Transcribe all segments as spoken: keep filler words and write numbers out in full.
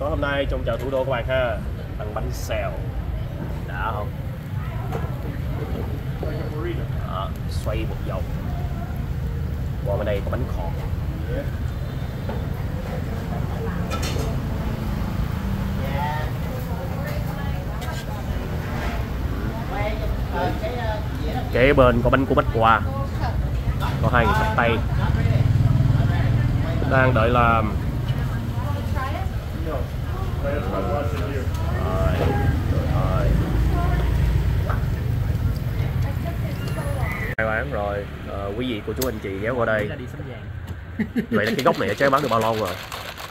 Tối hôm nay trong chợ thủ đô các bạn ha, ăn bánh xèo đã không? Đó, xoay một vòng. Qua bên đây có bánh khọt. Kế bên có bánh của Bách Khoa, có hai người khách Tây đang đợi làm. Rồi, rồi. Hai bán rồi. Ờ, quý vị cô chú anh chị ghé qua đây. Vậy là cái gốc này chế bán được bao lâu rồi?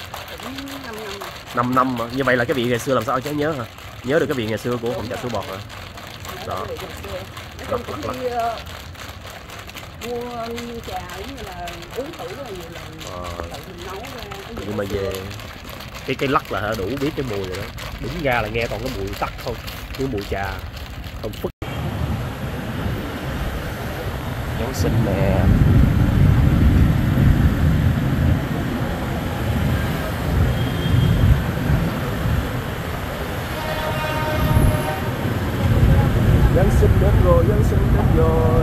năm năm mà. Như vậy là cái vị ngày xưa làm sao chế nhớ hả? Nhớ được cái vị ngày xưa của hồng trà sữa bọt hả? Đó. Lắc, lắc, lắc. Mua trà giống như là uống thử rất là nhiều lần. Ờ. Tự mình nấu ra. Nhưng mà về cái cái lắc là đủ biết cái mùi rồi đó. Đúng ra là nghe còn cái mùi tắc không, cái mùi trà không phức. Giáng sinh nè. Giáng sinh đến rồi, Giáng sinh đến rồi.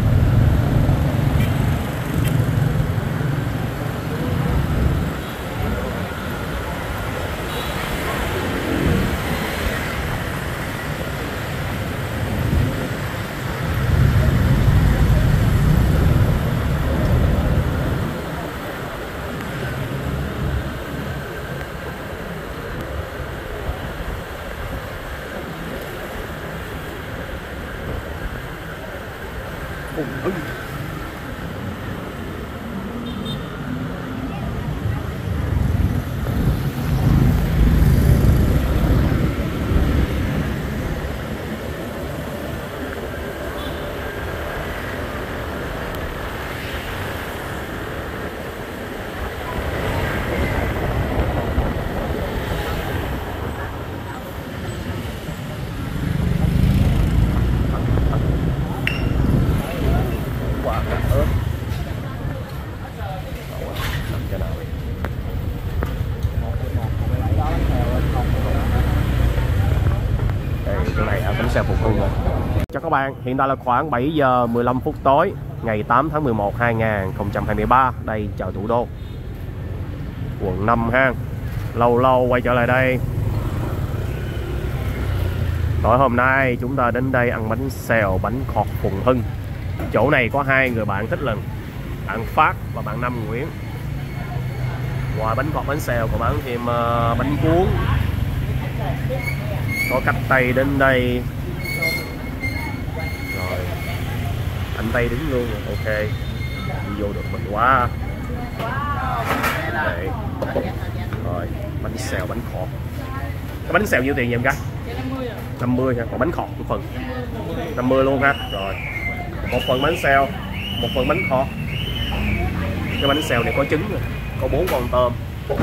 Phùng Hưng. Xe phục vụ. Chào các bạn, hiện tại là khoảng bảy giờ mười lăm phút tối ngày tám tháng mười một hai nghìn không trăm hai mươi ba. Đây chợ thủ đô quận năm ha. Lâu lâu quay trở lại đây. Tối hôm nay chúng ta đến đây ăn bánh xèo, bánh khọt Phùng Hưng. Chỗ này có hai người bạn thích lần, bạn Phát và bạn Năm Nguyễn. Ngoài bánh khọt bánh xèo còn bán thêm uh, bánh cuốn. Có khách Tây đến đây. Rồi anh Tây đứng luôn rồi. Ok, đi vô được mình quá. Đấy. Rồi bánh xèo, bánh khọt. Cái bánh xèo nhiêu tiền vậy em gái? năm mươi ha. Còn bánh khọt một phần năm mươi luôn ha. Rồi một phần bánh xèo, một phần bánh khọt. Cái bánh xèo này có trứng rồi, có bốn con tôm.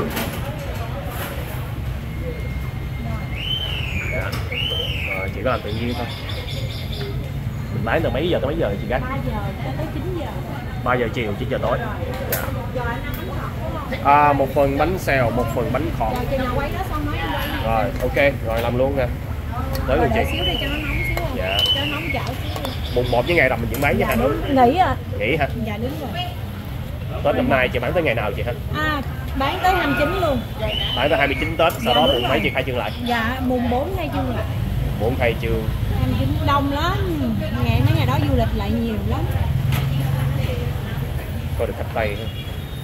Rồi, chị có làm tự nhiên thôi. Mình bán từ mấy giờ tới mấy giờ chị gái? ba giờ tới chín giờ. ba giờ chiều, chín giờ tối. Dạ. À, một phần bánh xèo, một phần bánh khọt. Rồi, ok, rồi làm luôn nha. Tới luôn chị. Xíu đi cho nó nóng xíu không? Dạ. Cho nó nóng chảo xíu. Mùng một với ngày rằm mình vẫn bán với dạ, hả? Nghỉ à? Nghỉ hả? Dạ đúng rồi. Tết năm nay chị bán tới ngày nào chị hả? À, bán tới hai mươi chín luôn. Bán tới hai mươi chín Tết, sau dạ, đó mùng mấy chị khai trương lại? Dạ, mùng bốn khai trương lại. bốn khai trương. hai mươi chín đông lắm. Ngày mấy ngày đó du lịch lại nhiều lắm. Có được khách Tây không?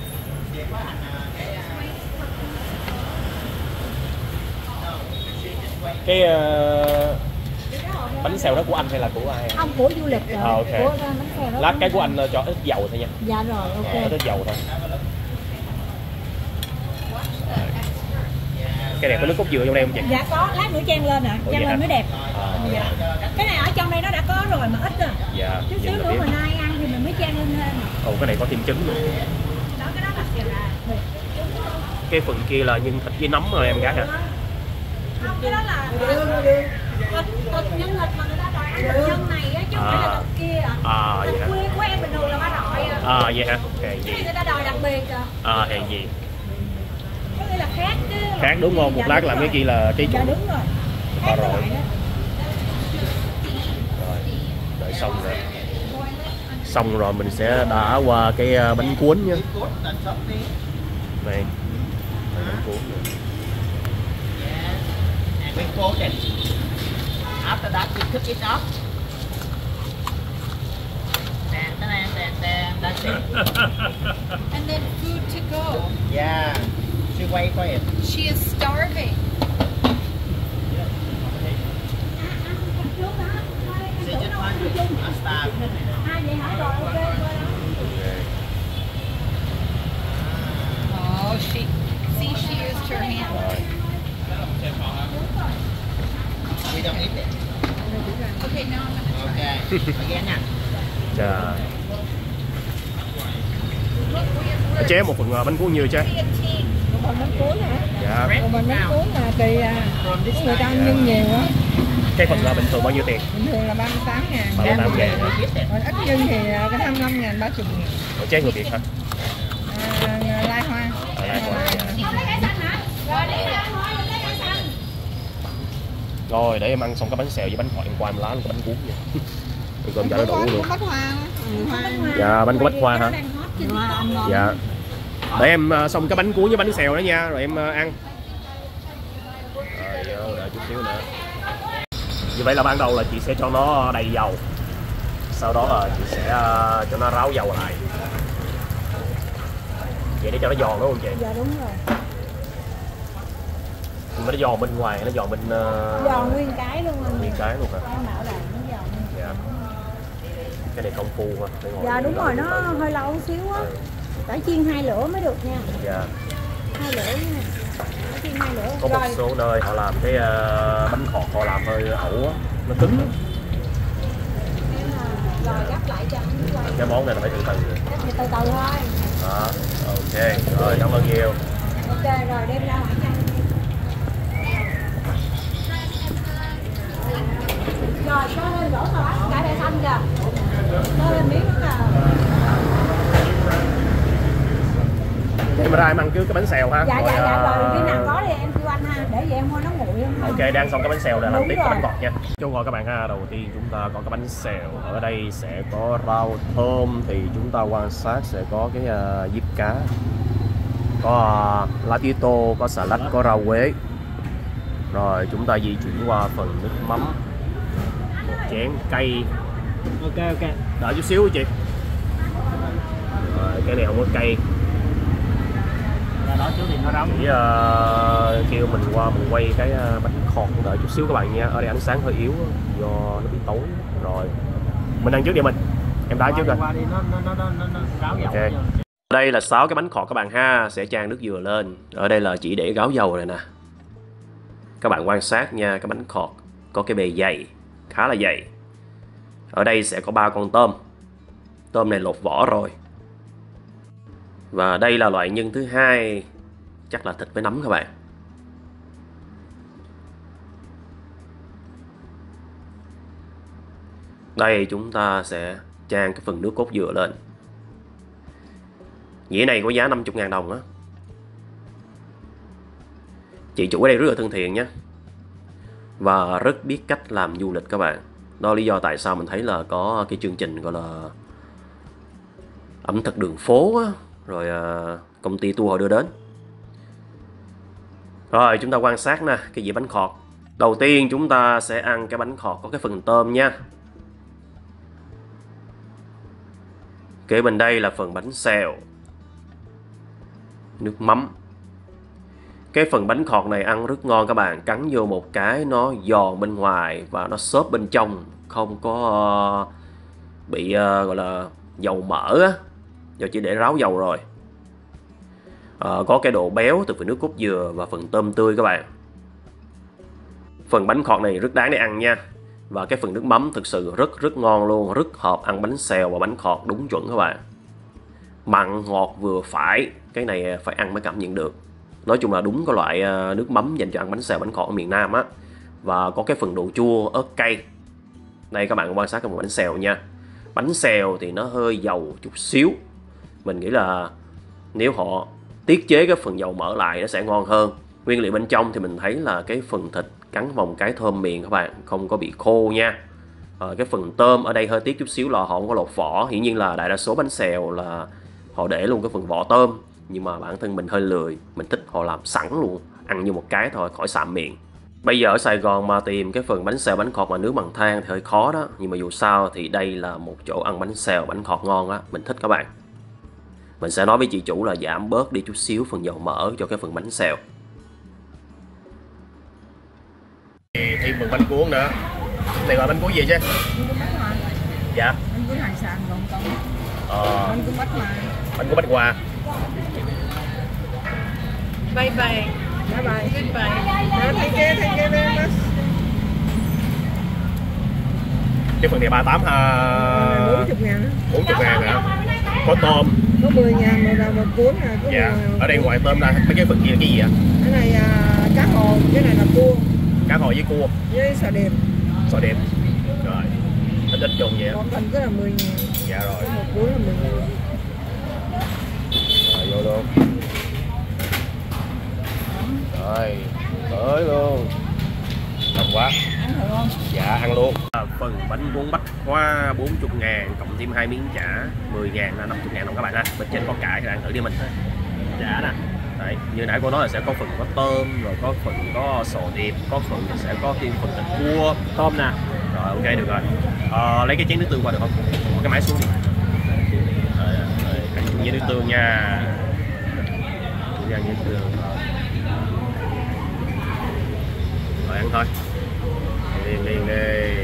Cái uh, bánh xèo đó của anh hay là của ai? Không, của du lịch rồi. À, okay. Của bánh xèo đó. Lát cái của anh cho ít dầu thôi nha. Dạ rồi, ok. À, ít dầu thôi. Cái này có nước cốt dừa trong đây không chị? Dạ có, lát nữa chan lên ạ, à. Chan lên hả? Mới đẹp. À, dạ. Cái này ở trong đây nó đã có rồi mà ít rồi. Dạ. Chút xíu nữa mình ai ăn thì mình mới chan lên thêm. Ồ, cái này có thêm trứng luôn. Đó, cái đó là xèo là cái phần kia là nhân thịt với nấm rồi em gái hả? Không, cái đó là thịt, thịt nhân thịt mà người ta đòi ăn thịt nhân này á, chứ không phải là thịt kia ạ. À, vậy hả? Của em bình thường là ba rọi à. À, vậy hả? Hèn gì? Người ta đòi đặc biệt à. À, hèn gì? Có nghĩa là khác chứ. Khác đúng không? Một Dạ, lát đúng làm rồi. cái kia là trái chủ. Dạ đúng rồi. Có Khác rồi. cái loại đó. Rồi, đợi xong rồi. Xong rồi mình sẽ đá qua cái bánh cuốn nhé. Này, bánh cuốn này. And we cook it. After that, we cook it up. Dan, dan, dan, dan, that's it. And then food to go. Yeah. She wait for it. She is starving. She just want to not starve. À vậy hả? Rồi ok. Oh, she see she used her hand. Rồi. We don't eat it. Okay, now I'm gonna Okay. Again nha. Chà. Chế một phần bánh cuốn như chế. Còn bánh cuốn hả? Dạ. Còn mình bánh cuốn là tùy à, người ta ăn nhân nhiều á. Cái phần là bình thường bao nhiêu tiền? Bình thường là ba mươi tám ngàn. ba mươi tám ngàn. Còn ít nhân thì à, cái hai mươi lăm ngàn, ba mươi ngàn. Ủa, chế người Việt hả? À, lai hoa. À, lai hoa. Rồi để em ăn xong cái bánh xèo với bánh khoai em qua em lá cái bánh cuốn nha. Rồi cơm cho nó đủ luôn. Bánh hoa. Dạ bánh của bách khoa hả? Dạ. Để em uh, xong cái bánh cuốn với bánh xèo đó nha, rồi em uh, ăn. Rồi đợi chút xíu nữa. Như vậy là ban đầu là chị sẽ cho nó đầy dầu. Sau đó là chị sẽ uh, cho nó ráo dầu lại. Vậy để cho nó giòn đúng không chị? Dạ đúng rồi. Nhưng mà nó giòn bên ngoài, nó giòn bên uh... Giòn nguyên cái luôn anh. Nguyên cái luôn hả? Em bảo là nó giòn. Dạ. Cái này công phu ha. Dạ đúng rồi, nó hơi lâu xíu á. Phải chiên hai lửa mới được nha. Dạ. Hai lửa nha. Phải chiên hai lửa. Có một rồi. Số nơi họ làm cái uh, bánh khọt họ làm hơi ẩu á, nó cứng. Rồi gấp lại cho anh quay. Cái món này là phải từ từ. Từ từ thôi. Đó, ok, rồi cảm ơn nhiều. Ok rồi đem ra ngoài cho anh. Rồi cho lên đổ xà lách cải đậu xanh kìa. Cho lên miếng nữa kìa. Thì mà ra em ăn cứ cái bánh xèo ha. Dạ rồi, dạ dạ rồi uh... khi nào có thì em kêu anh ha, để vậy em mua nó nguội không. Ok, đang xong cái bánh xèo rồi làm Đúng tiếp rồi. cái bánh ngọt nha. Cho gọi các bạn ha, đầu tiên chúng ta có cái bánh xèo, ở đây sẽ có rau thơm thì chúng ta quan sát sẽ có cái uh, diếp cá. Có uh, lá tía tô, có xà lách, có rau quế. Rồi chúng ta di chuyển qua phần nước mắm. Một chén cay. Ok ok. Đợi chút xíu chị. Rồi, cái này không có cay. Ra đó chú thì nó rong. Chỉ uh, kêu mình qua mình quay cái uh, bánh khọt, đợi chút xíu các bạn nha. Ở đây ánh sáng hơi yếu do nó bị tối. Rồi mình ăn trước đi mình. Em đá trước rồi. Qua đi nó nó nó nó nó ráo dầu. Okay. Đây là sáu cái bánh khọt các bạn ha, sẽ chan nước dừa lên. Ở đây là chỉ để gáo dầu này nè. Các bạn quan sát nha, cái bánh khọt có cái bề dày, khá là dày. Ở đây sẽ có ba con tôm. Tôm này lột vỏ rồi. Và đây là loại nhân thứ hai, chắc là thịt với nấm các bạn. Đây chúng ta sẽ chan cái phần nước cốt dừa lên. Dĩa này có giá năm mươi ngàn đồng á. Chị chủ ở đây rất là thân thiện nhé. Và rất biết cách làm du lịch các bạn. Đó là lý do tại sao mình thấy là có cái chương trình gọi là ẩm thực đường phố á. Rồi à, công ty tour họ đưa đến. Rồi chúng ta quan sát nè, cái dĩa bánh khọt. Đầu tiên chúng ta sẽ ăn cái bánh khọt có cái phần tôm nha. Kế bên đây là phần bánh xèo, nước mắm. Cái phần bánh khọt này ăn rất ngon các bạn. Cắn vô một cái nó giòn bên ngoài và nó xốp bên trong. Không có uh, bị uh, gọi là dầu mỡ á. Do chỉ để ráo dầu rồi. uh, Có cái độ béo từ phần nước cốt dừa và phần tôm tươi các bạn. Phần bánh khọt này rất đáng để ăn nha. Và cái phần nước mắm thực sự rất rất ngon luôn. Rất hợp ăn bánh xèo và bánh khọt đúng chuẩn các bạn. Mặn ngọt vừa phải. Cái này phải ăn mới cảm nhận được. Nói chung là đúng cái loại nước mắm dành cho ăn bánh xèo bánh khọt ở miền Nam á. Và có cái phần độ chua, ớt cay. Đây các bạn quan sát cái một bánh xèo nha. Bánh xèo thì nó hơi dầu chút xíu. Mình nghĩ là nếu họ tiết chế cái phần dầu mỡ lại nó sẽ ngon hơn. Nguyên liệu bên trong thì mình thấy là cái phần thịt cắn vòng cái thơm miệng các bạn, không có bị khô nha. À, cái phần tôm ở đây hơi tiếc chút xíu là họ không có lột vỏ. Hiển nhiên là đại đa số bánh xèo là họ để luôn cái phần vỏ tôm, nhưng mà bản thân mình hơi lười, mình thích họ làm sẵn luôn, ăn như một cái thôi khỏi sạm miệng. Bây giờ ở Sài Gòn mà tìm cái phần bánh xèo bánh khọt mà nướng bằng than thì hơi khó đó, nhưng mà dù sao thì đây là một chỗ ăn bánh xèo bánh khọt ngon á, mình thích các bạn. Mình sẽ nói với chị chủ là giảm bớt đi chút xíu phần dầu mỡ cho cái phần bánh xèo. Thêm phần bánh cuốn nữa. Này gọi bánh cuốn gì chứ? Bánh cuốn bánh hoa. Dạ. Bánh cuốn hải sản gồm có. Ờ. Bánh cuốn bánh hoa. Bánh cuốn bánh hoa. Bye bye. Bye bye. Goodbye. Thank you, thank you very much. Cái phần này ba mươi tám ha. bốn mươi ngàn. bốn mươi ngàn hả? Có tôm. Có mười ngàn một đồng một cuốn nè. Dạ. Ở đây ngoài tôm ra mấy cái phần kia là cái gì ạ? Cái này à, cá hồi, cái này là cua. Cá hồi với cua. Với sò điệp. Sò điệp. Rồi. Ít ít chung vậy. Một phần cứ là mười ngàn. Dạ rồi. Một cuốn là mười ngàn. Rồi vô luôn. Rồi, tới luôn. Ngon quá. Ăn thử không? Dạ, ăn luôn. À, phần bánh cuốn bách hoa bốn mươi ngàn, cộng thêm hai miếng chả mười ngàn là năm mươi ngàn đồng các bạn ha. Bên trên có cải thì ăn thử đi mình thôi. Chả nè. Đấy, như nãy cô nói là sẽ có phần có tôm, rồi có phần có sò điệp, có phần sẽ có thêm phần thịt cua, tôm nè. Rồi ok được rồi. À, lấy cái chén nước tương qua được không? Bỏ cái máy xuống đi. Rồi, rồi ăn chung với nước tương nha. Chung với nước tương. Rồi ăn thôi. Liền liền đi.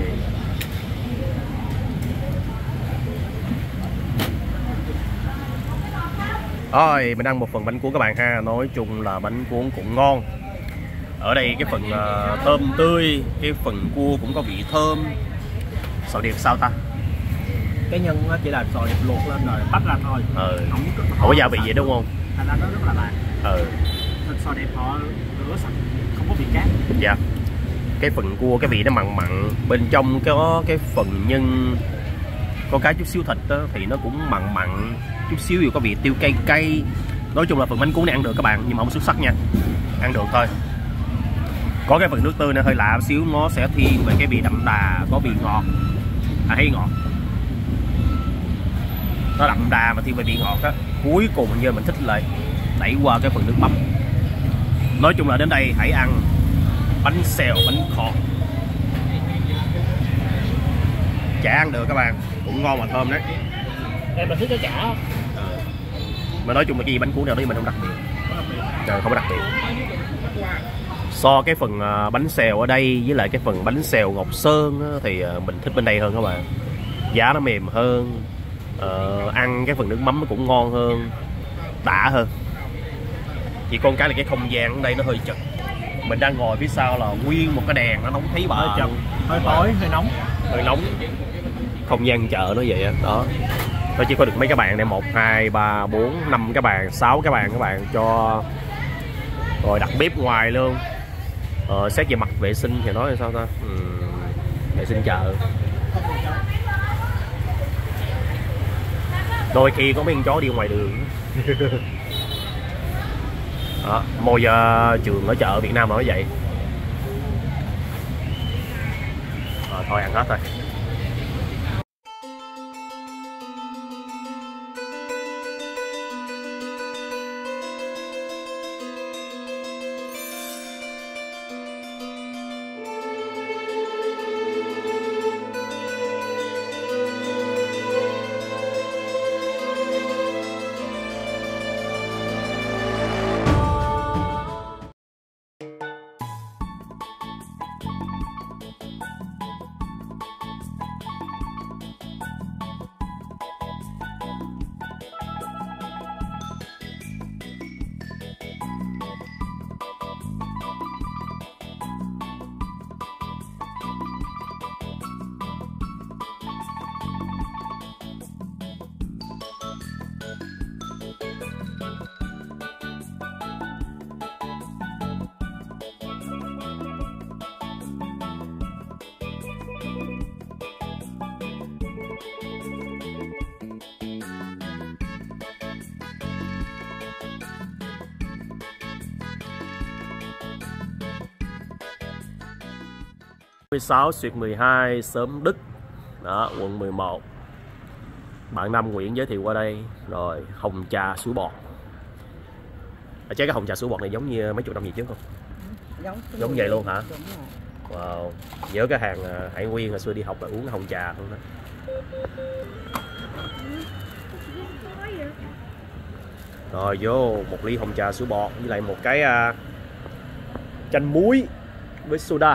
Rồi mình ăn một phần bánh cuốn các bạn ha. Nói chung là bánh cuốn cũng ngon. Ở đây cái phần uh, tôm tươi, cái phần cua cũng có vị thơm. Sò điệp sao ta? Cái nhân nó chỉ là sò điệp luộc lên rồi tách ra thôi. Ừ. Không có, Không có gia vị gì đúng không? Thành ra nó rất là lạ. Ừ. Thịt sò điệp họ rửa sạch, không có vị cát. Dạ. Cái phần cua cái vị nó mặn mặn, bên trong có cái phần nhân có cái chút xíu thịt đó, thì nó cũng mặn mặn chút xíu, dù có vị tiêu cay cay. Nói chung là phần bánh cuốn này ăn được các bạn, nhưng mà không xuất sắc nha, ăn được thôi. Có cái phần nước tương nó hơi lạ một xíu, nó sẽ thiên về cái vị đậm đà, có vị ngọt, à thấy ngọt, nó đậm đà mà thiên về vị ngọt á. Cuối cùng như mình thích lại đẩy qua cái phần nước mắm. Nói chung là đến đây hãy ăn bánh xèo bánh khọt. Chả ăn được các bạn, cũng ngon mà thơm đấy. Em mình thích cái chả không? Ừ. Mà nói chung là cái gì bánh cuốn nào đấy mình không đặc biệt. Trời, không có đặc biệt. So cái phần bánh xèo ở đây với lại cái phần bánh xèo Ngọc Sơn á, thì mình thích bên đây hơn các bạn. Giá nó mềm hơn, uh, ăn cái phần nước mắm nó cũng ngon hơn, đã hơn. Chỉ con cái là cái không gian ở đây nó hơi chật. Mình đang ngồi phía sau là nguyên một cái đèn nó nóng thấy bà, hơi chật, hơi tối, hơi nóng, hơi nóng. Không gian chợ nó vậy đó. Đó. Nó chỉ có được mấy cái bàn này, một, hai, ba, bốn, năm cái bàn, sáu cái bàn các bạn cho. Rồi đặt bếp ngoài luôn. Ờ, xét về mặt vệ sinh thì nói là sao ta? Ừ, vệ sinh chợ. Đôi khi có mấy con chó đi ngoài đường. Đó, môi uh, trường ở chợ Việt Nam mà nó vậy. Ờ, thôi ăn hết thôi. mười sáu xuyệt mười hai Xóm Đức đó, quận mười một. Bạn Năm Nguyễn giới thiệu qua đây. Rồi hồng trà sủi bọt. À, chứ cái hồng trà sủi bọt này giống như mấy chục năm gì trước không? Giống, giống vậy luôn hả? Đúng rồi. Wow. Nhớ cái hàng Hải Nguyên hồi xưa đi học là uống hồng trà không đó. Rồi vô một ly hồng trà sủi bọt với lại một cái uh, chanh muối với soda.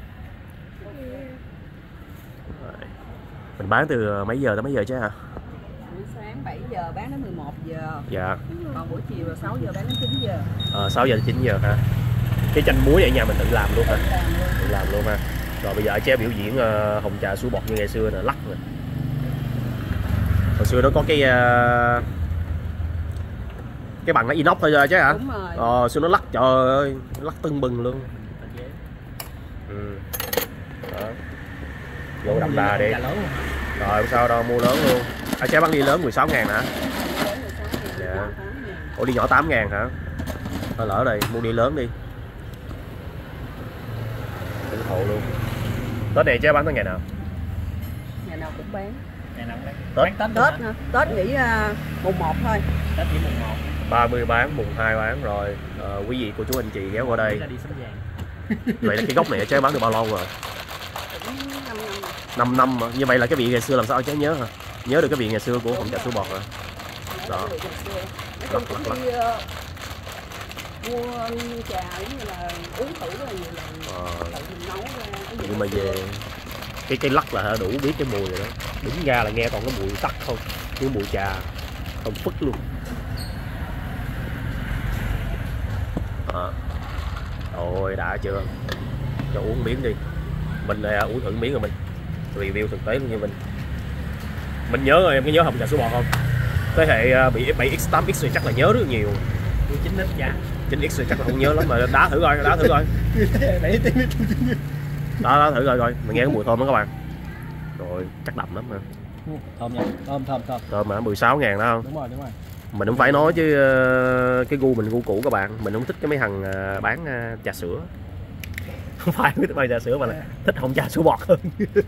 Rồi. Mình bán từ mấy giờ tới mấy giờ chứ hả? Buổi sáng bảy giờ bán đến mười một giờ. Dạ. Còn buổi chiều là sáu giờ bán đến chín giờ. Ờ, sáu giờ đến chín giờ hả? Cái chanh muối ở nhà mình tự làm luôn hả? Tự làm luôn. Tự làm luôn ha. Rồi bây giờ chế biểu diễn uh, hồng trà sủi bọt như ngày xưa nè, lắc nè. Hồi xưa nó có cái uh, cái bằng nó inox thôi chứ hả? Đúng rồi. Ờ, xưa nó lắc trời ơi, lắc tưng bừng luôn. Ừ. Đó. Vô đậm đà đi. Rồi không sao đâu, mua lớn luôn. À, chế bán ly lớn mười sáu ngàn hả? Dạ. Ủa đi nhỏ tám ngàn hả? Thôi lỡ đây, mua đi lớn đi. Ủng hộ luôn. Tết này chế bán tới ngày nào? Ngày nào cũng bán. Ngày nào cũng bán. Tết. Tết Tết hả? Tết nghỉ uh, mùng một thôi. Tết chỉ mùng một. ba mươi bán, mùng hai bán rồi. À, quý vị cô chú anh chị ghé qua đây. Đi sắm vàng. Vậy là cái gốc này chế bán được bao lâu rồi? năm năm mà. Như vậy là cái vị ngày xưa làm sao chế nhớ hả? Nhớ được cái vị ngày xưa của hồng trà sủi bọt hả? Đó. Lắc lắc lắc. Mua trà giống như là uống thử rất là nhiều lần. À. Tự mình nấu ra cái gì Nhưng mà về cái cây lắc là đủ biết cái mùi rồi đó. Đúng ra là nghe còn cái mùi tắc không, cái mùi trà không phức luôn. À. Ôi đã chưa, cho uống miếng đi. Mình là uống thử miếng rồi mình review thực tế luôn như mình. Mình nhớ rồi, em có nhớ hồng trà sủi bọt không? Thế hệ bị bảy x tám x rồi chắc là nhớ rất nhiều. chín x dạ. chín x rồi chắc là không nhớ lắm mà đá thử coi, đá thử coi. Đó, đó thử coi coi, mình nghe cái mùi thơm đó các bạn. Rồi chắc đậm lắm mà. Thơm nha, thơm thơm thơm. Thơm mà mười sáu ngàn đó không? Đúng rồi, đúng rồi. Mình không phải nói chứ cái gu mình gu cũ các bạn. Mình không thích cái mấy thằng bán trà sữa. Không phải thích bán trà sữa mà là thích hồng trà sủi bọt hơn.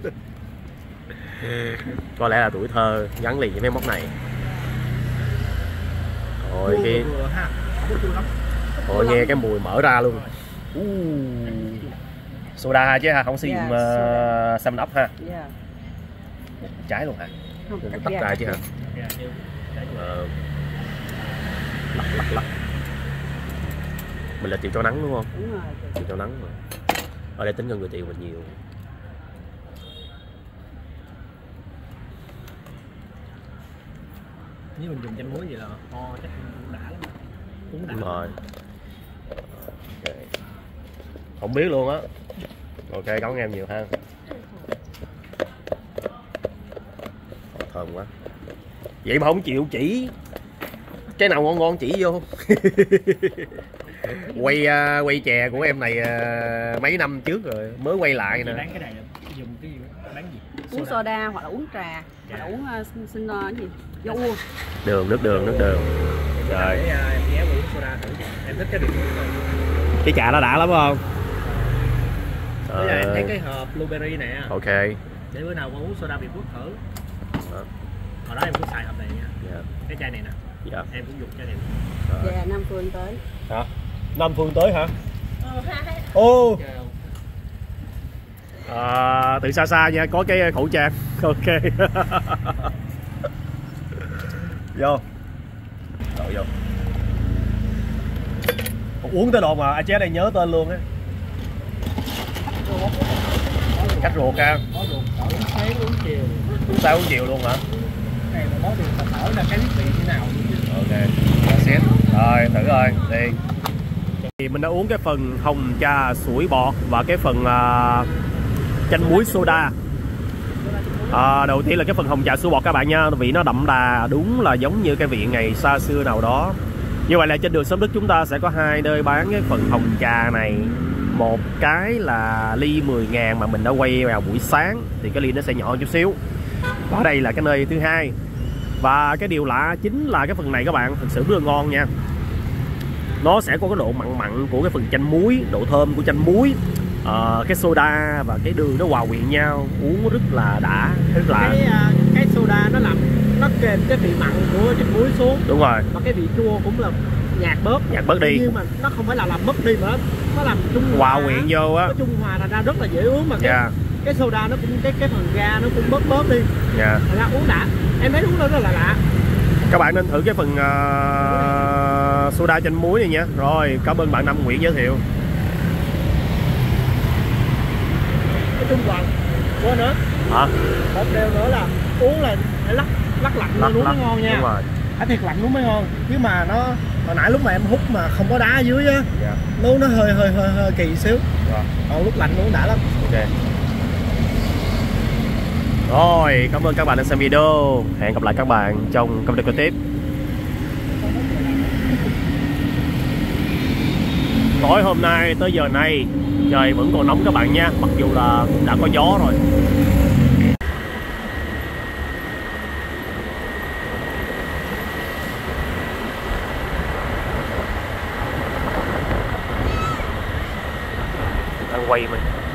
Có lẽ là tuổi thơ gắn liền với mấy món này. Rồi khi Rồi nghe cái mùi mở ra luôn. uh. Soda chứ ha, không sử dụng uh, seven up ha. Yeah. Một trái luôn hả? Không, Đừng cắt tắt ra, ra cắt chứ hả? Dạ, Ờ. Lắc lắc lắc. Mình là tiệm cho nắng đúng không? Đúng rồi. Tiệm cho nắng mà. Ở đây tính gần người tiền mình nhiều. Nếu mình dùng chanh muối vậy là ho chắc cũng đã lắm. Cũng đã. Đúng rồi. Okay. Không biết luôn á. Ok, cảm ơn em nhiều ha. Thơm quá. Vậy mà không chịu chỉ. Cái nào ngon ngon chỉ vô. Quay uh, quay chè của em này uh, mấy năm trước rồi mới quay lại nè. Bán cái này dùng cái gì? Bán gì? Uống soda hoặc là uống trà, hoặc là uống uh, xin, xin uh, cái gì? Dâu uống. Đường, nước đường, nước đường. Rồi. Để em ghé uống soda thử. Em thích cái đường. Cái trà nó đã lắm không? Bây giờ em thấy cái hộp blueberry nè. Ok. Để bữa nào có uống soda Việt Quốc thử. Đó. Hồi đó em cũng xài hộp này nha. Yeah. Cái chai này nè. Dạ. Em cũng dùng chai này. Dạ, Nam Phương tới. Hả? Nam Phương tới hả? Ờ, hai. Ô. Oh. À, từ xa xa nha, có cái khẩu trang. Ok. Vô. Rồi vô. Uống tới độ mà anh chế đây nhớ tên luôn á. Cách ruột ha. Có ruột, sáng uống chiều. Uống sáng uống chiều luôn hả? Này mà nói được thở là cái thiết bị như nào. Ok. Xét. Rồi thử rồi, đi. Thì mình đã uống cái phần hồng trà sủi bọt và cái phần uh, chanh muối soda. À, đầu tiên là cái phần hồng trà sủi bọt các bạn nha, vị nó đậm đà, đúng là giống như cái vị ngày xa xưa nào đó. Như vậy là trên đường Xóm Đức chúng ta sẽ có hai nơi bán cái phần hồng trà này. Một cái là ly mười ngàn mà mình đã quay vào buổi sáng thì cái ly nó sẽ nhỏ chút xíu. Ở đây là cái nơi thứ hai. Và cái điều lạ chính là cái phần này các bạn thực sự rất là ngon nha. Nó sẽ có cái độ mặn mặn của cái phần chanh muối, độ thơm của chanh muối, uh, cái soda và cái đường nó hòa quyện nhau, uống rất là đã, rất là cái cái soda nó làm nó kèm cái vị mặn của trứng muối xuống. đúng rồi, Và cái vị chua cũng là nhạt bớt, nhạt bớt đi, nhưng mà nó không phải là làm mất đi mà nó, nó làm trung hòa hòa quyện vô á. nó trung hòa thành ra rất là dễ uống, mà cái Dạ. cái soda nó cũng cái cái phần ga nó cũng bớt bớt đi, Dạ. thành ra uống đã, em thấy uống nó rất là lạ. Các bạn nên thử cái phần uh, soda chanh muối này nha. Rồi, cảm ơn bạn Nam Nguyễn giới thiệu. Cái trung hòa quên nữa, Hả? một điều nữa là uống là phải lắc lắc lạnh lên uống mới ngon nha. Đúng rồi. Phải thiệt lạnh uống mới ngon, chứ mà nó hồi nãy lúc mà em hút mà không có đá ở dưới á, Dạ. nó nó hơi hơi hơi hơi kỳ xíu. Rồi. Còn lúc lạnh uống đã lắm. Ok. Rồi, cảm ơn các bạn đã xem video. Hẹn gặp lại các bạn trong các video kế tiếp. Tối hôm nay tới giờ này trời vẫn còn nóng các bạn nha, mặc dù là cũng đã có gió rồi. Đang quay mình.